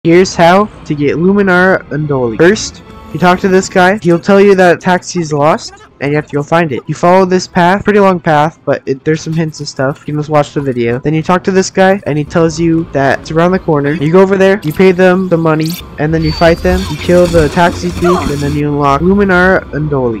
Here's how to get Luminara Unduli. First, you talk to this guy. He'll tell you that taxi is lost, and you have to go find it. You follow this path, pretty long path, but there's some hints and stuff. You can just watch the video. Then you talk to this guy, and he tells you that it's around the corner. You go over there, you pay them the money, and then you fight them. You kill the taxi thief, and then you unlock Luminara Unduli.